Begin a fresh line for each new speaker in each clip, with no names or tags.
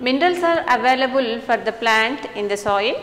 Minerals are available for the plant in the soil.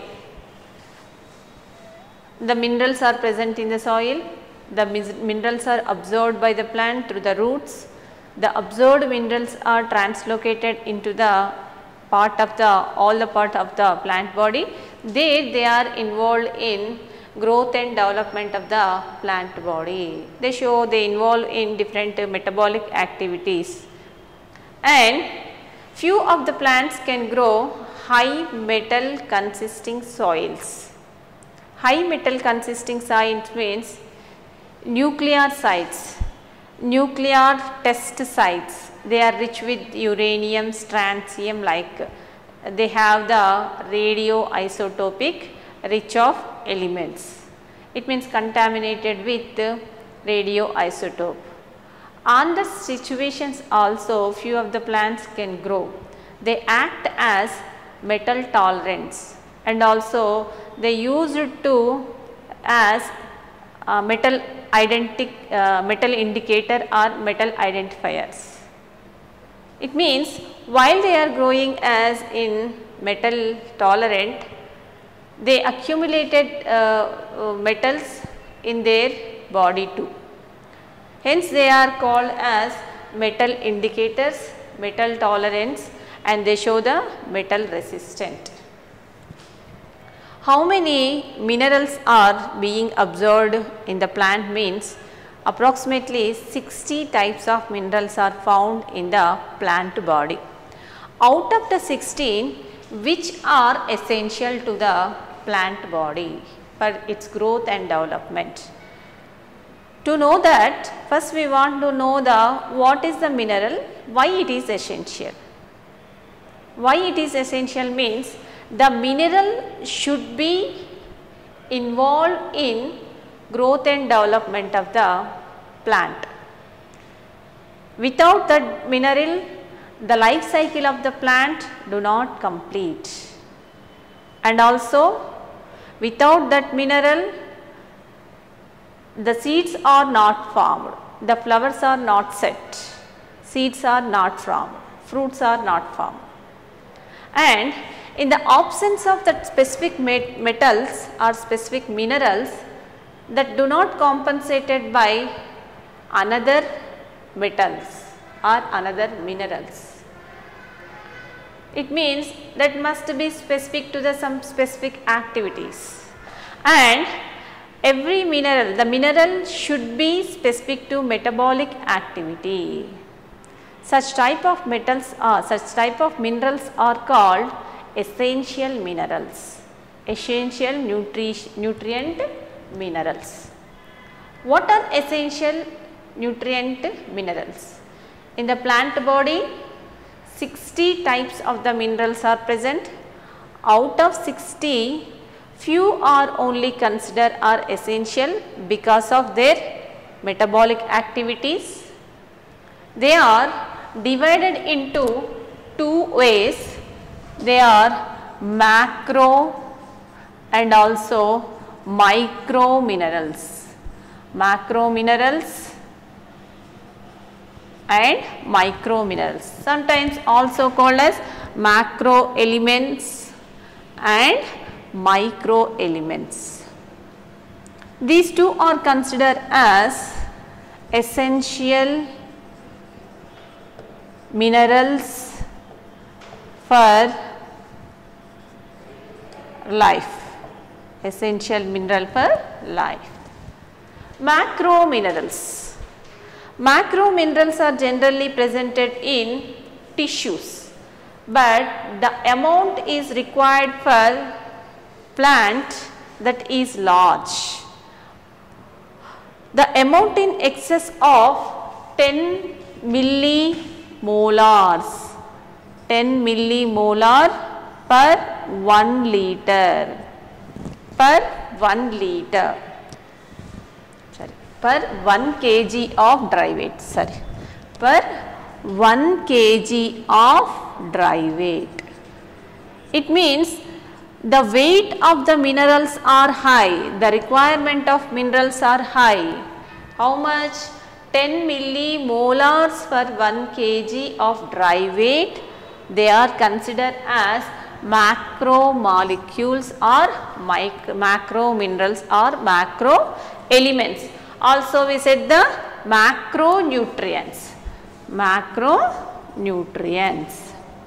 The minerals are present in the soil. The minerals are absorbed by the plant through the roots. The absorbed minerals are translocated into the all the part of the plant body. They are involved in growth and development of the plant body. They involve in different metabolic activities, and few of the plants can grow high metal consisting soils. High metal consisting soils means nuclear sites, nuclear test sites. They are rich with uranium, strontium, like they have the radioisotopic rich of elements. It means contaminated with radioisotope. On the situations also, few of the plants can grow. They act as metal tolerants, and also they use it to as metal indicator or metal identifiers. It means while they are growing as in metal tolerant, they accumulated metals in their body too. Hence they are called as metal indicators, metal tolerants, and they show the metal resistant. How many minerals are being absorbed in the plant means approximately 60 types of minerals are found in the plant body. Out of the 16, which are essential to the plant body for its growth and development. To know that, first we want to know what is the mineral, why it is essential. Why it is essential means the mineral should be involved in growth and development of the plant. Without that mineral, the life cycle of the plant do not complete, and also without that mineral, the seeds are not formed, the flowers are not set, seeds are not formed, fruits are not formed. And in the absence of that specific metals or specific minerals that do not compensated by another metals or another minerals, it means that must be specific to some specific activities, and every mineral, the mineral should be specific to metabolic activity. Such type of minerals are called essential minerals, essential nutrient minerals. What are essential nutrient minerals? In the plant body, 60 types of the minerals are present. Out of 60, few are only considered are essential because of their metabolic activities. They are divided into two ways. They are macro and also micro minerals. Macro minerals and micro minerals, sometimes also called as macro elements and micro elements. These two are considered as essential minerals for life. Essential mineral for life. Macro minerals. Macro minerals are generally presented in tissues, but the amount is required for plant that is large. The amount in excess of 10 millimolars, 10 millimolar per 1 liter, per 1 liter. Per 1 kg of dry weight, per 1 kg of dry weight. It means the weight of the minerals are high, the requirement of minerals are high. How much? 10 millimolars per 1 kg of dry weight they are considered as macromolecules or macro minerals or macro elements. Also we said the macronutrients. Macronutrients.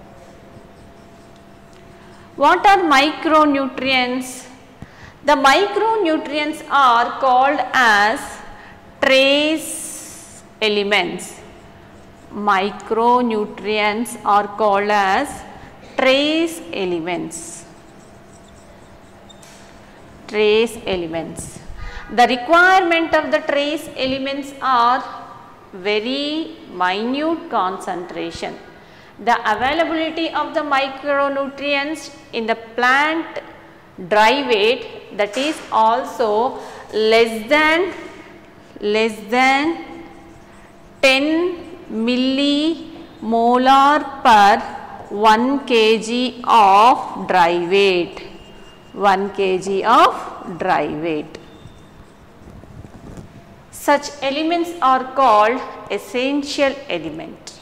What are micronutrients? The micronutrients are called as trace elements. Micronutrients are called as trace elements. Trace elements. The requirement of the trace elements are very minute concentration. The availability of the micronutrients in the plant dry weight, that is also less than 10 millimolar per 1 kg of dry weight. 1 kg of dry weight. Such elements are called essential element.